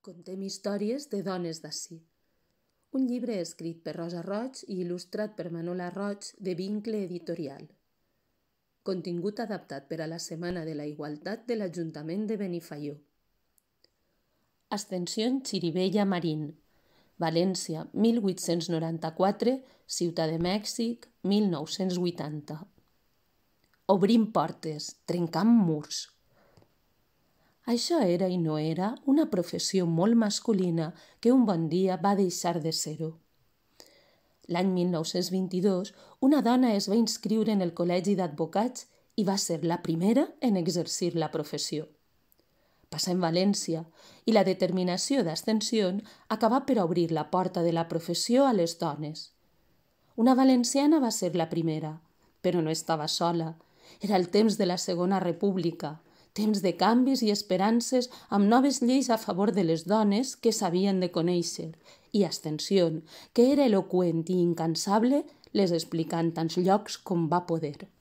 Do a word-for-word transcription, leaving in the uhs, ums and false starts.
Contem històries de dones d'ací. Un llibre escrit per Rosa Roig i il·lustrat per Manola Roig de Vincle Editorial. Contingut adaptat per a la Setmana de la Igualtat de l'Ajuntament de Benifaió. Ascensión Chirivella Marín, València, mil vuit-cents noranta-quatre, Ciutat de Mèxic, mil nou-cents vuitanta. Obrim portes, trencant murs. Això era i no era una professió molt masculina que un bon dia va deixar de ser-ho. L'any mil nou-cents vint-i-dos, una dona es va inscriure en el Col·legi d'Advocats i va ser la primera en exercir la professió. Passà en València i la determinació d'Ascensió acabà per obrir la porta de la professió a les dones. Una valenciana va ser la primera, però no estava sola. Era el temps de la Segona República, temps de canvis i esperances amb noves lleis a favor de les dones que s'havien de conèixer, i Ascensió, que era eloqüent i incansable, les explicà en tants llocs com va poder.